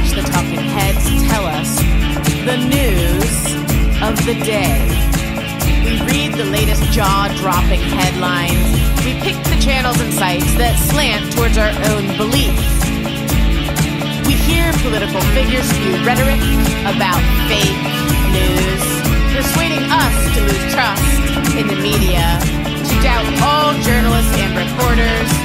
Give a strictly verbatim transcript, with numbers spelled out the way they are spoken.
watch the talking heads tell us the news of the day. We read the latest jaw-dropping headlines. We pick the channels and sites that slant towards our own belief. We hear political figures spew rhetoric about fake news, persuading us to lose trust in the media, to doubt all journalists and reporters,